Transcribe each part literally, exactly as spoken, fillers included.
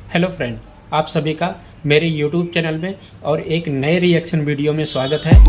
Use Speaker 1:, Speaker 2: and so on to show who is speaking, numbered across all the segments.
Speaker 1: Hello friend, आप सभी का मेरे यूट्यूब चैनल में और एक नए रिएक्शन वीडियो में स्वागत है।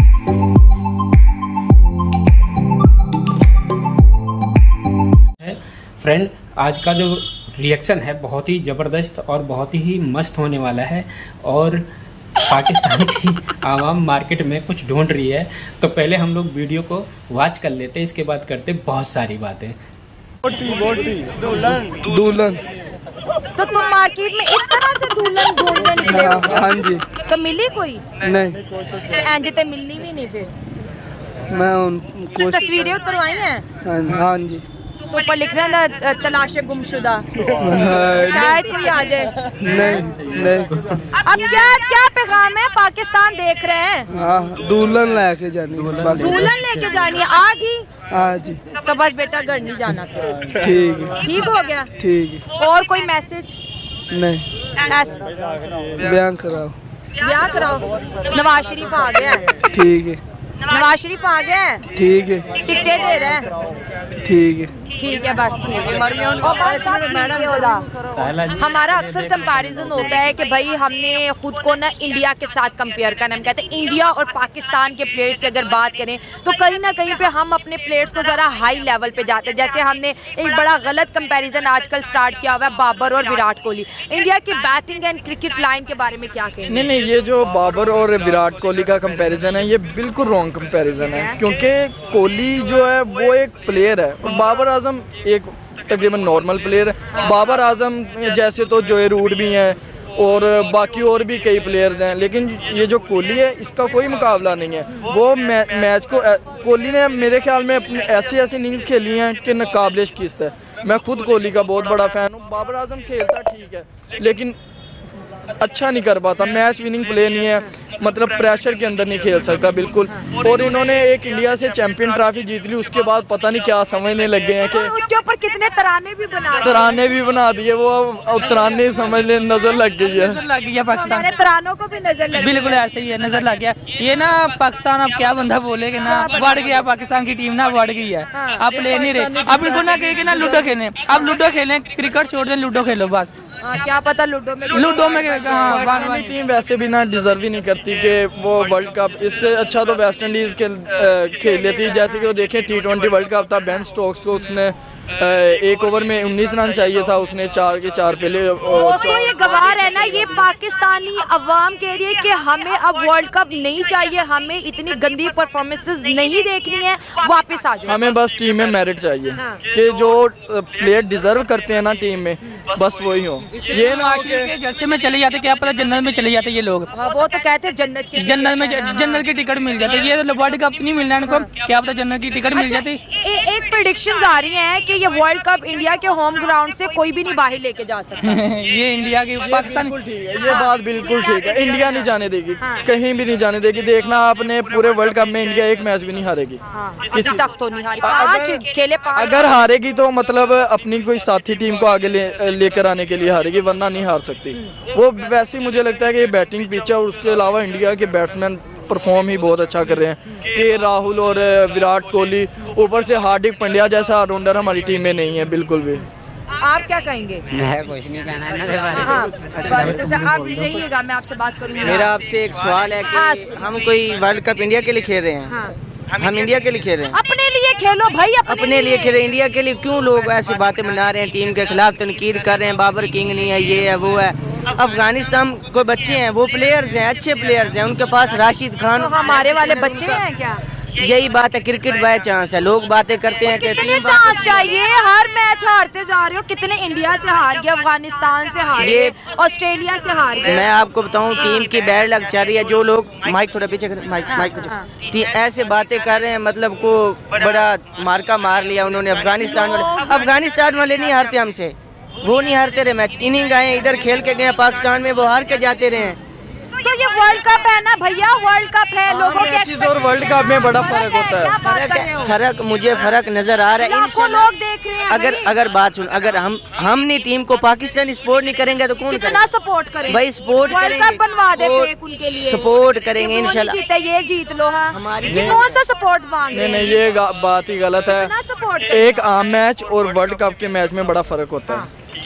Speaker 1: फ्रेंड, आज का जो रिएक्शन है बहुत ही ज़बरदस्त और बहुत ही मस्त होने वाला है और पाकिस्तान की आवाम मार्केट में कुछ ढूंढ रही है। तो पहले हम लोग वीडियो को वॉच कर लेते हैं, इसके बाद करते बहुत सारी बातें।
Speaker 2: बोटी, बोटी, दुल्हन, दुल्हन।
Speaker 3: तो तुम मार्केट में इस तरह से दुल्हन ढूंढने निकले हो?
Speaker 2: हाँ जी।
Speaker 3: तो मिली कोई?
Speaker 2: नहीं।
Speaker 3: एंजे तो मिलनी भी नहीं फिर।
Speaker 2: मैं उनको
Speaker 3: तस्वीरें उतरवाई हैं?
Speaker 2: हाँ जी।
Speaker 3: तो ऊपर लिख रहा है तलाशे गुमशुदा, शायद कोई आ जाए।
Speaker 2: नहीं नहीं।
Speaker 3: अब क्या क्या पैगाम है? पाकिस्तान देख रहे हैं।
Speaker 2: हाँ, दुल्हन लेके जानी।
Speaker 3: दुल्हन लेके जानी है आज ही?
Speaker 2: हाँ जी।
Speaker 3: तो बस बेटा घर नहीं जाना फिर।
Speaker 2: ठीक है।
Speaker 3: ठीक हो गया?
Speaker 2: ठीक है।
Speaker 3: और कोई मैसेज?
Speaker 2: नहीं। बयान कराओ।
Speaker 3: ब्याह कराओ। नवाज शरीफ आ गया है।
Speaker 2: ठीक है।
Speaker 3: नवाज शरीफ आ गया है।
Speaker 2: ठीक है।
Speaker 3: टिकटें दे रहे हैं।
Speaker 2: ठीक है।
Speaker 3: ठीक है, बस हमारा अक्सर कंपैरिजन होता है कि भाई हमने खुद को ना इंडिया के साथ कंपेयर करना। हम कहते हैं इंडिया और पाकिस्तान के प्लेयर्स की अगर बात करें तो कहीं ना कहीं पे हम अपने प्लेयर्स को ज़रा हाई लेवल पे जाते हैं। जैसे हमने एक बड़ा गलत कंपैरिजन आजकल स्टार्ट किया हुआ है बाबर और विराट कोहली। इंडिया की बैटिंग एंड क्रिकेट लाइन के बारे में क्या कहेंगे?
Speaker 4: नहीं नहीं, ये जो बाबर और विराट कोहली का कंपैरिजन है ये बिल्कुल रॉन्ग कंपैरिजन है, क्योंकि कोहली जो है वो एक प्लेयर है और बाबर आजम एक तकरीबन नॉर्मल प्लेयर है। बाबर आजम जैसे तो जोए रूट भी हैं और बाकी और भी कई प्लेयर्स हैं, लेकिन ये जो कोहली है इसका कोई मुकाबला नहीं है। वो मै, मैच को कोहली ने मेरे ख्याल में अपनी ऐसी ऐसी इनिंग्स खेली हैं कि नाकाबिले शिकस्त है। मैं खुद कोहली का बहुत बड़ा फ़ैन हूँ। बाबर आजम खेलता ठीक है लेकिन अच्छा नहीं कर पाता, मैच विनिंग प्ले नहीं है, मतलब प्रेशर के अंदर नहीं खेल सकता बिल्कुल। और इन्होंने एक इंडिया से चैंपियन ट्रॉफी जीत ली, उसके बाद पता नहीं क्या समझने लग गए हैं कि
Speaker 3: उसके ऊपर कितने तराने भी बना
Speaker 4: तराने भी बना दिए। वो अब तराने समझ ले नजर लग गई है।
Speaker 5: नजर लग गया पाकिस्तान,
Speaker 3: तरानों को भी नजर लग
Speaker 5: बिल्कुल ऐसे ही है, नजर लग गया। ये ना पाकिस्तान अब क्या बंदा बोलेगा ना, बढ़ गया पाकिस्तान की टीम ना, बढ़ गई है। अब ले नहीं रहे, अब इनको ना कहे ना लूडो खेलें, अब लूडो खेलें, क्रिकेट छोड़ दें, लूडो खेलो बस।
Speaker 3: हाँ, क्या पता लूडो में
Speaker 5: लूडो में हाँ,
Speaker 4: पाकिस्तानी टीम वैसे भी ना डिजर्व ही नहीं करती कि वो वर्ल्ड कप, इससे अच्छा तो वेस्ट इंडीज के खेल लेती। जैसे कि वो देखें टी ट्वेंटी वर्ल्ड कप था, बेन स्टोक्स को उसने एक ओवर में उन्नीस रन चाहिए था, उसने चार के चार पहले।
Speaker 3: दोस्तों ये गवार है ना, ये पाकिस्तानी अवाम कह रही है कि हमें अब वर्ल्ड कप नहीं चाहिए, हमें इतनी गंदी परफॉर्मेंसेस नहीं देखनी है, वापस आ जाओ।
Speaker 4: हमें बस टीम में मेरिट चाहिए। हाँ। कि जो प्लेयर डिजर्व करते हैं ना टीम में, बस वही हो। ये
Speaker 5: के जलसे में चले जाते, क्या पता जन्नत में चले जाते ये लोग।
Speaker 3: हाँ, वो तो कहते हैं जन्नत की
Speaker 5: जन्नत में जन्नत की टिकट मिल जाती। ये वर्ल्ड कप नहीं मिलना इनको, क्या पता जन्नत की टिकट मिल जाती।
Speaker 3: एक प्रेडिक्शंस आ रही हैं कि ये वर्ल्ड कप इंडिया के होम ग्राउंड से कोई भी नहीं बाहर लेके जा सकता।
Speaker 5: ये इंडिया की पाकिस्तान
Speaker 4: ठीक है, ये बात बिल्कुल ठीक है। इंडिया नहीं जाने देगी, कहीं भी नहीं जाने देगी। देखना आपने पूरे वर्ल्ड कप में इंडिया एक मैच भी नहीं हारेगी।
Speaker 3: किसी तक तो नहीं हारी, पांच खेले पांच।
Speaker 4: अगर हारेगी तो मतलब अपनी कोई साथी टीम को आगे लेकर ले आने के लिए हारेगी, वरना नहीं हार सकती। वो वैसे मुझे लगता है कि ये बैटिंग पिच है और उसके अलावा इंडिया के बैट्समैन परफॉर्म ही बहुत अच्छा कर रहे हैं। के राहुल और विराट कोहली, ऊपर से हार्दिक पांड्या जैसा ऑलराउंडर हमारी टीम में नहीं है बिल्कुल भी।
Speaker 3: आप क्या कहेंगे?
Speaker 6: मैं कुछ नहीं कहना है।
Speaker 3: हाँ, आप रहिएगा, मैं आपसे बात करूँगी।
Speaker 6: मेरा आपसे एक सवाल है कि हम कोई वर्ल्ड कप इंडिया के लिए खेल रहे हैं। हाँ। हम इंडिया के लिए खेल रहे हैं।
Speaker 3: अपने लिए खेलो भाई, अपने,
Speaker 6: अपने लिए खेल रहे हैं। इंडिया के लिए क्यों लोग ऐसी बातें बना रहे हैं, टीम के खिलाफ तनकीद कर रहे हैं, बाबर किंग नहीं है, ये है वो है। अफगानिस्तान को बच्चे हैं, वो प्लेयर्स हैं, अच्छे प्लेयर्स हैं, उनके पास राशिद खान।
Speaker 3: तो हमारे वाले बच्चे हैं क्या?
Speaker 6: यही बात है, क्रिकेट बाय चांस है। लोग बातें करते हैं कि
Speaker 3: कितने चांस चाहिए, हर मैच हारते जा रहे हो। कितने इंडिया से हार गए, अफगानिस्तान से हार गए, ऑस्ट्रेलिया से हार गए।
Speaker 6: मैं आपको बताऊं टीम की बैड लग चल रही है। जो लोग माइक थोड़ा पीछे कर, माइक माइक पीछे ऐसे बातें कर रहे हैं, मतलब को बड़ा मार्का मार लिया उन्होंने। अफगानिस्तान वाले अफगानिस्तान वाले नहीं हारते हमसे, वो नहीं हारते रहे मैच। इनिंग आए इधर खेल के गए पाकिस्तान में, वो हार के जाते रहे।
Speaker 3: तो ये वर्ल्ड कप है ना भैया, वर्ल्ड कप है। लोगों के
Speaker 4: चीज और वर्ल्ड कप में बड़ा फर्क होता है।
Speaker 6: फर्क फर्क मुझे फर्क नजर आ रहा है।
Speaker 3: लाखों लोग देख रहे हैं।
Speaker 6: अगर अगर बात सुन, अगर हम हमने टीम को पाकिस्तान सपोर्ट नहीं करेंगे तो कौन
Speaker 3: कितना सपोर्ट करेंगे
Speaker 6: भाई? सपोर्ट
Speaker 3: वर्ल्ड कप बनवा दे फेक उनके लिए,
Speaker 6: सपोर्ट करेंगे इंशाल्लाह।
Speaker 3: जीते ये जीत लो। हाँ, हमारी कौन सा सपोर्ट मांग रहे हैं?
Speaker 4: नहीं ये बात ही गलत है। एक आम मैच और वर्ल्ड कप के मैच में बड़ा फर्क होता है।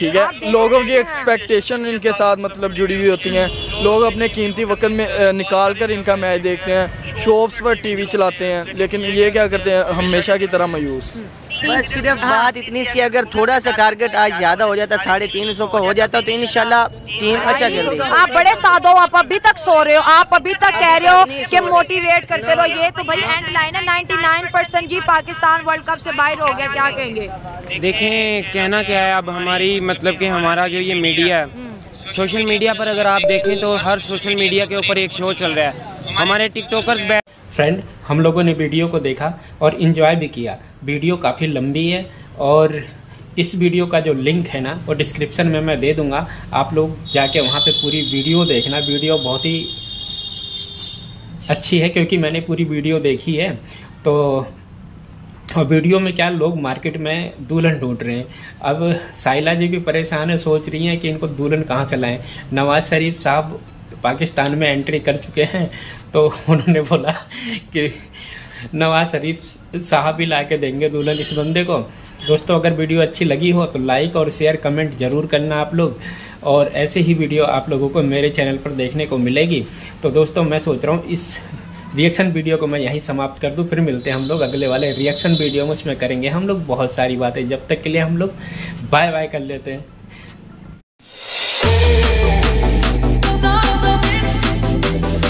Speaker 4: ठीक है, लोगों की एक्सपेक्टेशन इनके साथ मतलब जुड़ी हुई होती हैं। लोग अपने कीमती वक्त में निकाल कर इनका मैच देखते हैं, शॉप्स पर टीवी चलाते हैं, लेकिन ये क्या करते हैं हमेशा की तरह मायूस।
Speaker 6: बस सिर्फ बात इतनी सी, अगर थोड़ा सा टारगेट आज ज्यादा हो जाता, साढ़े तीन सौ का हो जाता तो इंशाल्लाह टीम अच्छा खेल रही।
Speaker 3: आप बड़े सादो, आप अभी तक सो रहे हो, आप अभी तक कह रहे हो कि मोटिवेट करते रहो। ये तो भाई एंड लाइन है, निन्यानवे परसेंट जी पाकिस्तान वर्ल्ड कप से बाहर हो गया, क्या कहेंगे?
Speaker 7: देखें कहना क्या है अब हमारी, मतलब कि हमारा जो ये मीडिया है, सोशल मीडिया पर अगर आप देखें तो हर सोशल मीडिया के ऊपर एक शो चल रहा है। हमारे टिकटॉकर्स
Speaker 1: फ्रेंड, हम लोगों ने वीडियो को देखा और इन्जॉय भी किया। वीडियो काफ़ी लंबी है और इस वीडियो का जो लिंक है ना वो डिस्क्रिप्शन में मैं दे दूंगा, आप लोग जाके वहाँ पे पूरी वीडियो देखना। वीडियो बहुत ही अच्छी है क्योंकि मैंने पूरी वीडियो देखी है। तो और वीडियो में क्या लोग मार्केट में दुल्हन ढूंढ रहे हैं। अब साइला जी भी परेशान है, सोच रही हैं कि इनको दुल्हन कहाँ चलाएं। नवाज शरीफ साहब पाकिस्तान में एंट्री कर चुके हैं तो उन्होंने बोला कि नवाज शरीफ साहब भी ला के देंगे दुल्हन इस बंदे को। दोस्तों, अगर वीडियो अच्छी लगी हो तो लाइक और शेयर कमेंट जरूर करना आप लोग, और ऐसे ही वीडियो आप लोगों को मेरे चैनल पर देखने को मिलेगी। तो दोस्तों, मैं सोच रहा हूँ इस रिएक्शन वीडियो को मैं यहीं समाप्त कर दूं, फिर मिलते हैं हम लोग अगले वाले रिएक्शन वीडियो में। उसमें करेंगे हम लोग बहुत सारी बातें। जब तक के लिए हम लोग बाय बाय कर लेते हैं।